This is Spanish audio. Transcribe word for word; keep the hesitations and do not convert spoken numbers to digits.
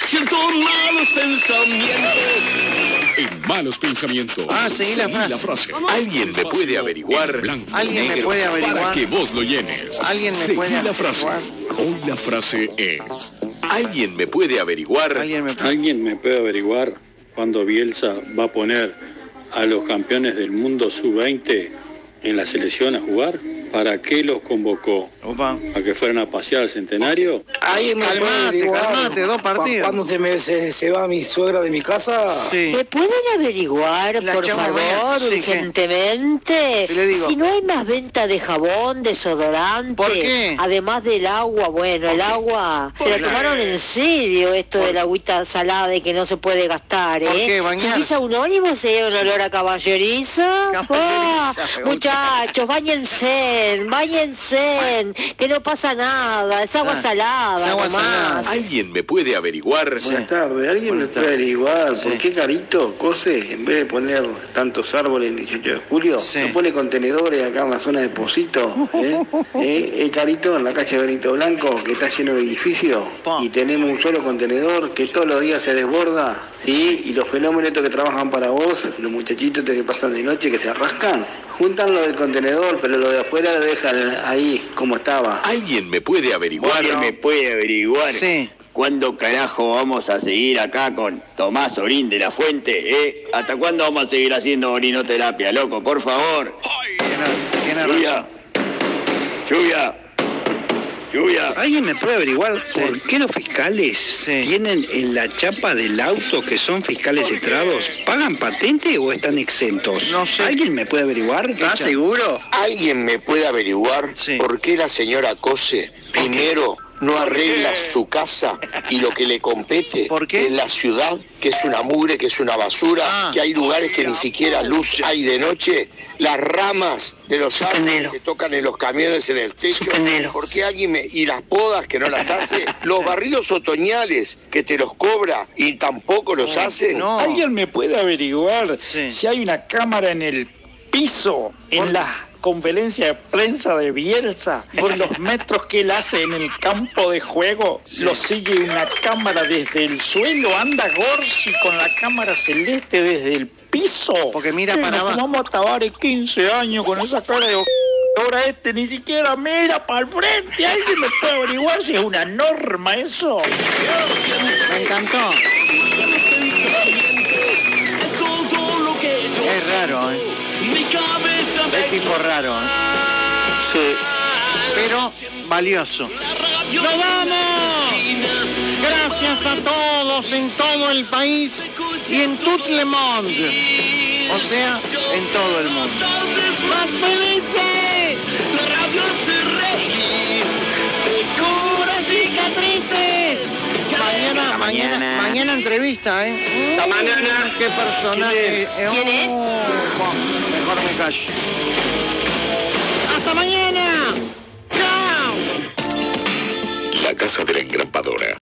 Siento malos pensamientos. En malos pensamientos. Ah, seguí la frase. la frase. ¿Alguien me puede averiguar? Blanco, ¿Alguien me negro, puede averiguar? para que vos lo llenes. ¿Alguien me Seguí puede la frase. averiguar? Hoy la frase es: ¿Alguien me puede averiguar? ¿Alguien me puede... ¿Alguien me puede averiguar cuándo Bielsa va a poner a los campeones del mundo sub veinte en la selección a jugar? ¿Para qué los convocó? Opa. ¿A que fueran a pasear al centenario? ¿Alguien me puede Calmate, averiguar calmate, dos cu- partidos. ¿Cuándo se, me, se, se va mi suegra de mi casa? Sí. ¿Me pueden averiguar, La por chama favor, mía. Sí, ¿qué? urgentemente, ¿Qué le digo? si no hay más venta de jabón, desodorante? ¿Por qué? Además del agua, bueno, el agua, se ¿Por la qué? tomaron en serio esto de la agüita salada y que no se puede gastar, ¿eh? ¿Por qué, bañar? Si pisa un ónibus, se lleva un olor a caballeriza. Caballeriza, Ah, me gusta. muchachos, báñense, báñense, que no pasa nada, es agua Ah, salada, es agua nomás. salada. ¿Alguien me puede averiguar? Buenas tardes, ¿alguien me puede averiguar por Sí. qué Carito Cose, en vez de poner tantos árboles el dieciocho de julio, Sí. no pone contenedores acá en la zona de Pocito? ¿eh? ¿Eh? Eh, Carito, en la calle Benito Blanco, que está lleno de edificios, Pa. y tenemos un solo contenedor que todos los días se desborda, ¿sí? Y los fenómenos estos que trabajan para vos, los muchachitos estos que pasan de noche, que se rascan, juntan lo del contenedor, pero lo de afuera lo dejan ahí, como estaba. ¿Alguien me puede averiguar? ¿Alguien me puede averiguar Sí. cuándo carajo vamos a seguir acá con Tomás Orín de la Fuente? ¿Eh? ¿Hasta cuándo vamos a seguir haciendo orinoterapia, loco? Por favor. Tiene, tiene Lluvia. razón. Lluvia. Lluvia. ¿Alguien me puede averiguar Sí. por qué los fiscales Sí. tienen en la chapa del auto, que son fiscales letrados, pagan patente o están exentos? No sé. ¿Alguien me puede averiguar? ¿Estás seguro? ¿Alguien me puede averiguar Sí. por qué la señora Cose primero no arregla su casa y lo que le compete ¿Por qué? en la ciudad, que es una mugre, que es una basura, Ah. que hay lugares que ni siquiera luz hay de noche, las ramas de los árboles que tocan en los camiones en el techo, ¿por qué alguien me... y las podas que no las hace, los barridos otoñales que te los cobra y tampoco los hace? No. ¿Alguien me puede averiguar Sí. si hay una cámara en el piso, en la conferencia de prensa de Bielsa, por los metros que él hace en el campo de juego? Sí. Lo sigue una cámara desde el suelo, anda Gorsi con la cámara celeste desde el piso. Porque mira Sí, para nos abajo. fumamos a Tabaré quince años con esa cara de... Ahora este ni siquiera mira para el frente. ¿Alguien me puede averiguar si es una norma eso? Me encantó. Todo lo que yo Es raro, ¿eh? mi cabeza me Es tipo raro, ¿eh? Sí. Pero valioso. ¡Nos vamos! Gracias a todos en todo el país y en tout le monde. O sea, en todo el mundo. ¡Más felices! La radio hace reír. ¡Cura cicatrices! Mañana, mañana, mañana entrevista, ¿eh? Hasta mañana. ¿Qué personaje? ¿Quién es? Oh, mejor me callo. ¡Hasta mañana! ¡Chao! La casa de la engrampadora.